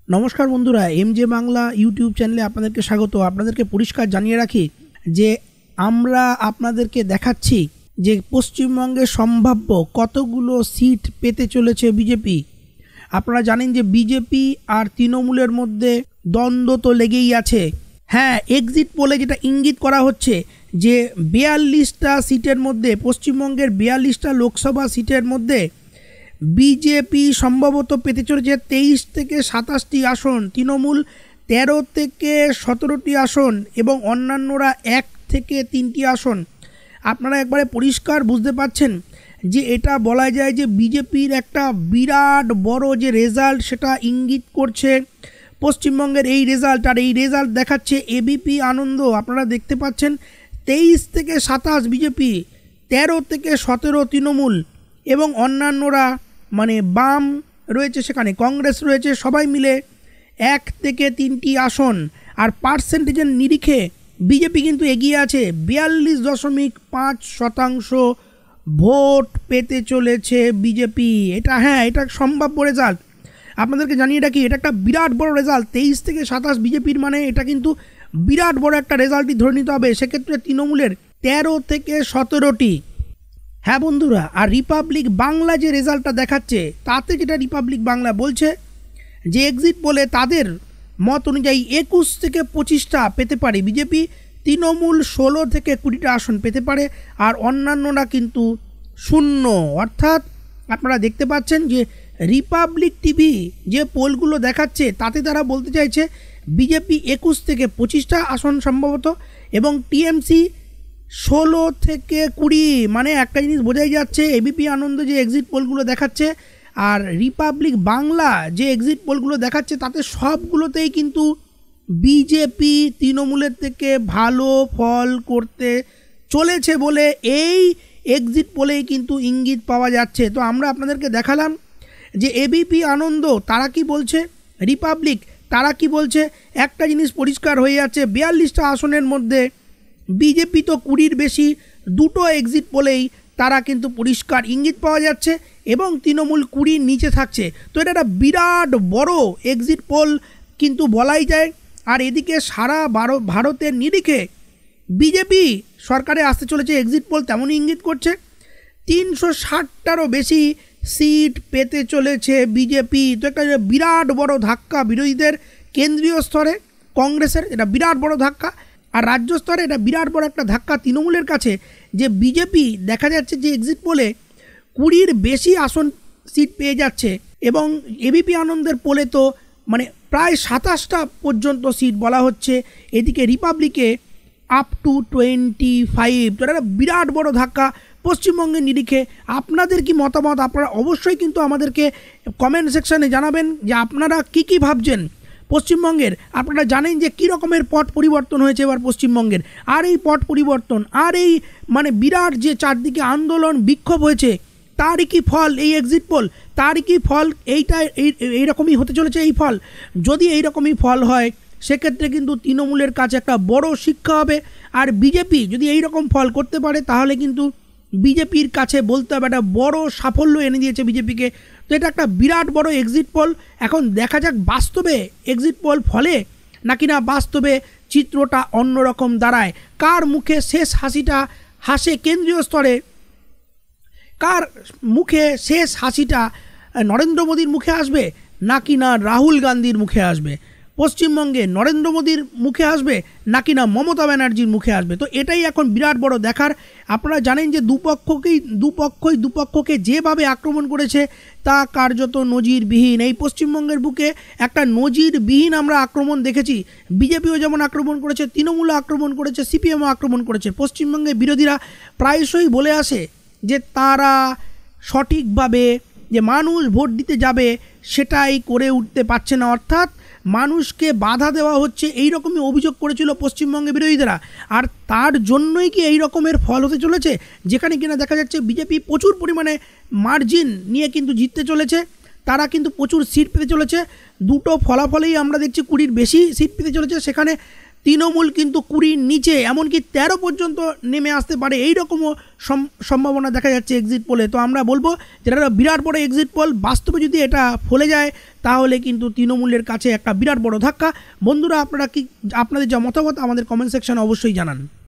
নমস্কার বন্ধুরা, এমজে বাংলা ইউটিউব চ্যানেলে আপনাদেরকে স্বাগত। আপনাদেরকে পরিষ্কার জানিয়ে রাখি যে আমরা আপনাদেরকে দেখাচ্ছি যে পশ্চিমবঙ্গে সম্ভাব্য কতগুলো সিট পেতে চলেছে বিজেপি। আপনারা জানেন যে বিজেপি আর তৃণমূলের মধ্যে দ্বন্দ্ব তো লেগেই আছে। হ্যাঁ, এক্সিট পোলে যেটা ইঙ্গিত করা হচ্ছে যে 42টা সিটের মধ্যে, পশ্চিমবঙ্গের 42টা লোকসভা সিটের মধ্যে বিজেপি সম্ভবত পেতে চলেছে 23 থেকে 27টি আসন, তৃণমূল 13 থেকে 17টি আসন এবং অন্যান্যরা 1 থেকে 3টি আসন। আপনারা একবারে পরিষ্কার বুঝতে পাচ্ছেন যে এটা বলা যায় যে বিজেপির একটা বিরাট বড় যে রেজাল্ট সেটা ইঙ্গিত করছে পশ্চিমবঙ্গের এই রেজাল্ট। আর এই রেজাল্ট দেখাচ্ছে এবিপি আনন্দ। আপনারা দেখতে পাচ্ছেন 23 থেকে 27 বিজেপি, 13 থেকে 17 তৃণমূল এবং অন্যান্যরা মানে বাম রয়েছে, সেখানে কংগ্রেস রয়েছে, সবাই মিলে 1 থেকে 3টি আসন। আর পার্সেন্টেজের নিরিখে বিজেপি কিন্তু এগিয়ে আছে, 42.5% ভোট পেতে চলেছে বিজেপি। এটা এটা সম্ভাব্য রেজাল্ট। আপনাদেরকে জানিয়ে রাখি এটা একটা বিরাট বড় রেজাল্ট। 23 থেকে 27 বিজেপির মানে এটা কিন্তু বিরাট বড় একটা রেজাল্টই ধরে নিতে হবে। সেক্ষেত্রে তৃণমূলের 13 থেকে 17টি। হ্যাঁ বন্ধুরা, আর রিপাবলিক বাংলা যে রেজাল্টটা দেখাচ্ছে তাতে যেটা রিপাবলিক বাংলা বলছে যে এক্সিট পোলে তাদের মত অনুযায়ী 21 থেকে 25টা পেতে পারে বিজেপি, তৃণমূল 16 থেকে 20টা আসন পেতে পারে, আর অন্যান্যরা কিন্তু শূন্য। অর্থাৎ আপনারা দেখতে পাচ্ছেন যে রিপাবলিক টিভি যে পোলগুলো দেখাচ্ছে তাতে তারা বলতে চাইছে বিজেপি 21 থেকে 25টা আসন সম্ভবত এবং টিএমসি 16 থেকে 20। মানে একটা জিনিস বোঝাই যাচ্ছে এবিপি আনন্দ যে এক্সিট পোলগুলো দেখাচ্ছে আর রিপাবলিক বাংলা যে এক্সিট পোলগুলো দেখাচ্ছে তাতে সবগুলোতেই কিন্তু বিজেপি তৃণমূলের থেকে ভালো ফল করতে চলেছে বলে এই এক্সিট পোলেই কিন্তু ইঙ্গিত পাওয়া যাচ্ছে। তো আমরা আপনাদেরকে দেখালাম যে এবিপি আনন্দ তারা কি বলছে, রিপাবলিক তারা কি বলছে। একটা জিনিস পরিষ্কার হয়ে যাচ্ছে, 42টা আসনের মধ্যে বিজেপি তো 20-র বেশি, দুটো এক্সিট পোলেই তারা কিন্তু পরিষ্কার ইঙ্গিত পাওয়া যাচ্ছে এবং তৃণমূল 20-র নিচে থাকছে। তো এটা একটা বিরাট বড় এক্সিট পোল কিন্তু বলাই যায়। আর এদিকে সারা ভারতের নিরিখে বিজেপি সরকারে আসতে চলেছে, এক্সিট পোল তেমনই ইঙ্গিত করছে। 360টারও বেশি সিট পেতে চলেছে বিজেপি। তো একটা বিরাট বড় ধাক্কা বিরোধীদের, কেন্দ্রীয় স্তরে কংগ্রেসের এটা বিরাট বড় ধাক্কা, আর রাজ্য স্তরে এটা বিরাট বড় একটা ধাক্কা তৃণমূলের কাছে যে বিজেপি দেখা যাচ্ছে যে এক্সিট পোলে 20-র বেশি আসন সিট পেয়ে যাচ্ছে এবং এবিপি আনন্দের পোলে তো মানে প্রায় 27টা পর্যন্ত সিট বলা হচ্ছে। এদিকে রিপাবলিকে আপ টু 25। তো এটা বিরাট বড় ধাক্কা পশ্চিমবঙ্গের নিরিখে। আপনাদের কি মতামত আপনারা অবশ্যই কিন্তু আমাদেরকে কমেন্ট সেকশানে জানাবেন যে আপনারা কি ভাবছেন পশ্চিমবঙ্গের। আপনারা জানেন যে কী রকমের পট পরিবর্তন হয়েছে এবার পশ্চিমবঙ্গের, আর এই পট পরিবর্তন আর এই মানে বিরাট যে চারদিকে আন্দোলন বিক্ষোভ হয়েছে তারই কি ফল এই এক্সিট পোল, তারই কি ফল এইরকমই হতে চলেছে এই ফল। যদি এইরকমই ফল হয় সেক্ষেত্রে কিন্তু তৃণমূলের কাছে একটা বড় শিক্ষা হবে। আর বিজেপি যদি এই রকম ফল করতে পারে তাহলে কিন্তু বিজেপির কাছে বলতে হবে একটা বড় সাফল্য এনে দিয়েছে বিজেপিকে। তো এটা একটা বিরাট বড় এক্সিট পোল। এখন দেখা যাক বাস্তবে এক্সিট পোল ফলে নাকি না বাস্তবে চিত্রটা অন্যরকম দাঁড়ায়। কার মুখে শেষ হাসিটা হাসে কেন্দ্রীয় স্তরে, কার মুখে শেষ হাসিটা নরেন্দ্র মোদীর মুখে আসবে নাকি না রাহুল গান্ধীর মুখে আসবে, পশ্চিমবঙ্গে নরেন্দ্র মোদীর মুখে আসবে নাকি না মমতা ব্যানার্জির মুখে আসবে। তো এটাই এখন বিরাট বড় দেখার। আপনারা জানেন যে দুপক্ষকে যেভাবে আক্রমণ করেছে তা কার্যত নজিরবিহীন। এই পশ্চিমবঙ্গের বুকে একটা নজিরবিহীন আমরা আক্রমণ দেখেছি। বিজেপিও যেমন আক্রমণ করেছে, তৃণমূলও আক্রমণ করেছে, সিপিএমও আক্রমণ করেছে। পশ্চিমবঙ্গের বিরোধীরা প্রায়শই বলে আসে যে তারা সঠিকভাবে যে মানুষ ভোট দিতে যাবে সেটাই করে উঠতে পারছে না, অর্থাৎ মানুষকে বাধা দেওয়া হচ্ছে, এই রকমই অভিযোগ করেছিল পশ্চিমবঙ্গের বিরোধীরা। আর তার জন্যই কি এই রকমের ফল হতে চলেছে, যেখানে কিনা দেখা যাচ্ছে বিজেপি প্রচুর পরিমাণে মার্জিন নিয়ে কিন্তু জিততে চলেছে, তারা কিন্তু প্রচুর সিট পেতে চলেছে। দুটো ফলাফলেই আমরা দেখছি 20-র বেশি সিট পেতে চলেছে। সেখানে তৃণমূল কিন্তু 20 নিচে এমনকি 13 পর্যন্ত নেমে আসতে পারে, এইরকমও সম্ভাবনা দেখা যাচ্ছে এক্সিট পোলে। তো আমরা বলবো যেটা বিরাট বড় এক্সিট পোল, বাস্তবে যদি এটা ফলে যায় তাহলে কিন্তু তৃণমূলের কাছে একটা বিরাট বড় ধাক্কা। বন্ধুরা, আপনারা কি আপনাদের যা মতামত আমাদের কমেন্ট সেকশনে অবশ্যই জানান।